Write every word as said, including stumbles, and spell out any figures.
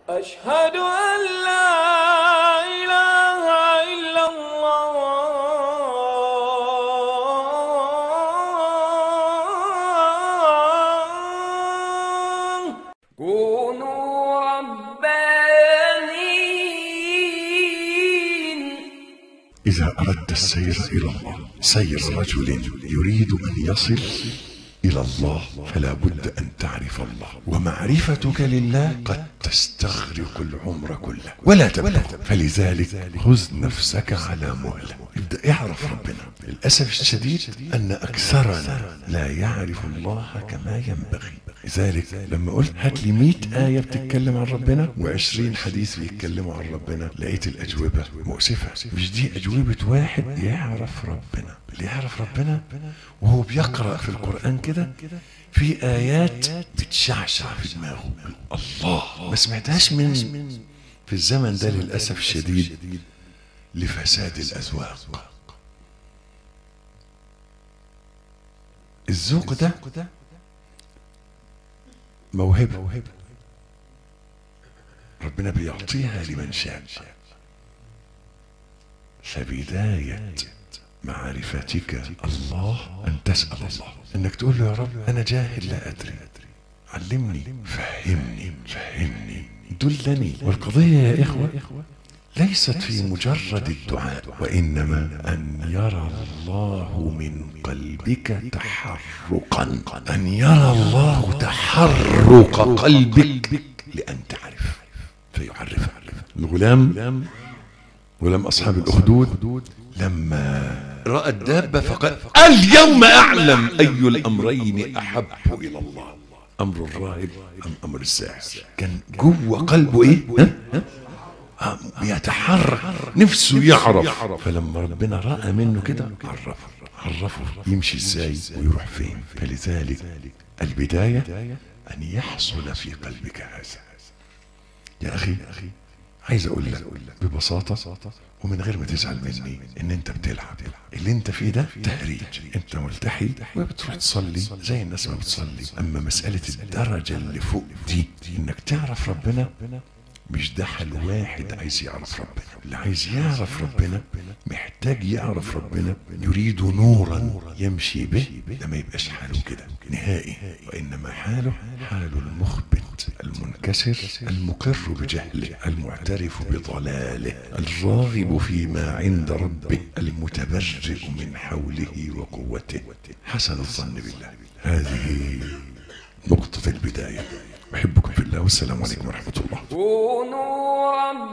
أشهد أن لا إله إلا الله. كونوا ربانيين. إذا أردت السير إلى الله سير رجل يريد أن يصل إلى الله فلا بد أن تعرف الله، ومعرفتك لله قد تستغرق العمر كله ولا تبلغ. فلذلك خذ نفسك على مهلة، ابدأ اعرف ربنا. للأسف الشديد أن أكثرنا لا يعرف الله كما ينبغي. لذلك لما قلت هات لي مئة آية بتتكلم عن ربنا وعشرين حديث بيتكلموا عن ربنا، لقيت الأجوبة مؤسفة. مش دي أجوبة واحد يعرف ربنا. اللي يعرف ربنا وهو بيقرأ في القرآن كده في آيات بتشعشع في دماغه الله، ما سمعتهاش من في الزمن ده للأسف الشديد لفساد الأذواق. الذوق ده موهبة ربنا بيعطيها لمن شاء. فبداية معرفتك الله أن تسأل الله، أنك تقول له يا رب أنا جاهل لا أدري، علمني، فهمني فهمني دلني. والقضية يا إخوة ليست في مجرد الدعاء، وإنما أن يرى الله من قلبك تحرقا، أن يرى الله تحرق قلبك لأن تعرف فيعرفك. الغلام غلام أصحاب الأخدود لما رأى الدابة فقال اليوم أعلم أي الأمرين أحب إلى الله، أمر الراهب أم أمر الساحر. كان جوه قلبه إيه؟ ها؟ يتحرك نفسه يعرف. فلما ربنا رأى منه كده عرفه عرفه يمشي ازاي ويروح فين. فلذلك البداية أن يحصل في قلبك هذا. يا أخي عايز أقول لك ببساطة ومن غير ما تزعل مني ان انت بتلعب. اللي انت فيه ده تهريج، انت ملتحي وبتروح تصلي زي الناس ما بتصلي. اما مسألة الدرجة اللي فوق دي انك تعرف ربنا، مش ده حل واحد عايز يعرف ربنا. اللي عايز يعرف ربنا محتاج يعرف ربنا، يريد نورا يمشي به. ده ما يبقاش حاله كده نهائي، وإنما حاله حال المخبت المنكسر المقر بجهله المعترف بضلاله الراغب فيما عند ربه المتبرئ من حوله وقوته حسن الظن بالله. هذه نقطة البداية. أحبكم في الله والسلام عليكم ورحمة الله.